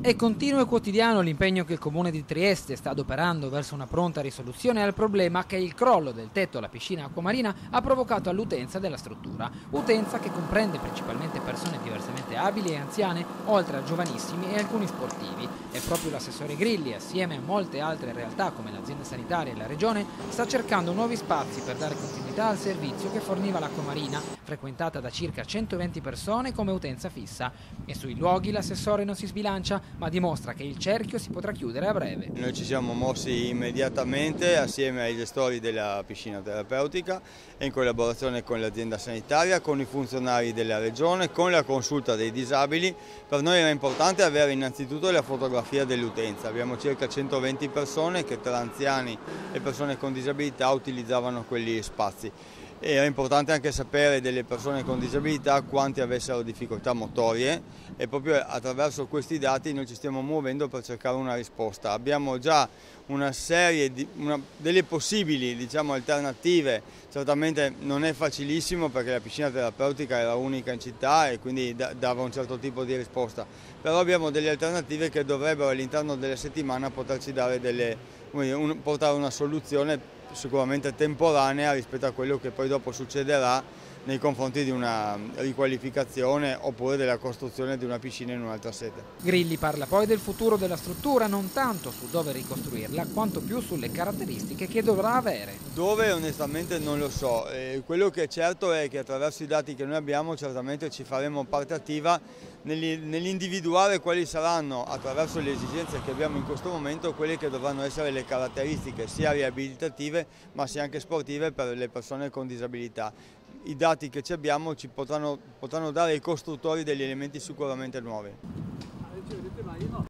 È continuo e quotidiano l'impegno che il Comune di Trieste sta adoperando verso una pronta risoluzione al problema che il crollo del tetto alla piscina acquamarina ha provocato all'utenza della struttura. Utenza che comprende principalmente persone diversamente abili e anziane, oltre a giovanissimi e alcuni sportivi. E proprio l'assessore Grilli, assieme a molte altre realtà come l'azienda sanitaria e la regione, sta cercando nuovi spazi per dare continuità al servizio che forniva l'acquamarina, frequentata da circa 120 persone come utenza fissa. E sui luoghi l'assessore non si sbilancia, ma dimostra che il cerchio si potrà chiudere a breve. Noi ci siamo mossi immediatamente assieme ai gestori della piscina terapeutica e in collaborazione con l'azienda sanitaria, con i funzionari della regione, con la consulta dei disabili. Per noi era importante avere innanzitutto la fotografia dell'utenza. Abbiamo circa 120 persone che tra anziani e persone con disabilità utilizzavano quegli spazi. Era importante anche sapere delle persone con disabilità quanti avessero difficoltà motorie e proprio attraverso questi dati noi ci stiamo muovendo per cercare una risposta. Abbiamo già una serie delle possibili alternative, certamente non è facilissimo perché la piscina terapeutica era unica in città e quindi dava un certo tipo di risposta, però abbiamo delle alternative che dovrebbero all'interno della settimana poterci dare portare una soluzione sicuramente temporanea rispetto a quello che poi dopo succederà nei confronti di una riqualificazione oppure della costruzione di una piscina in un'altra sede. Grilli parla poi del futuro della struttura, non tanto su dove ricostruirla, quanto più sulle caratteristiche che dovrà avere. Dove onestamente non lo so, quello che è certo è che attraverso i dati che noi abbiamo certamente ci faremo parte attiva nell'individuare quali saranno, attraverso le esigenze che abbiamo in questo momento, quelle che dovranno essere le caratteristiche sia riabilitative ma sia anche sportive per le persone con disabilità. I dati che ci abbiamo ci potranno dare i costruttori degli elementi sicuramente nuovi.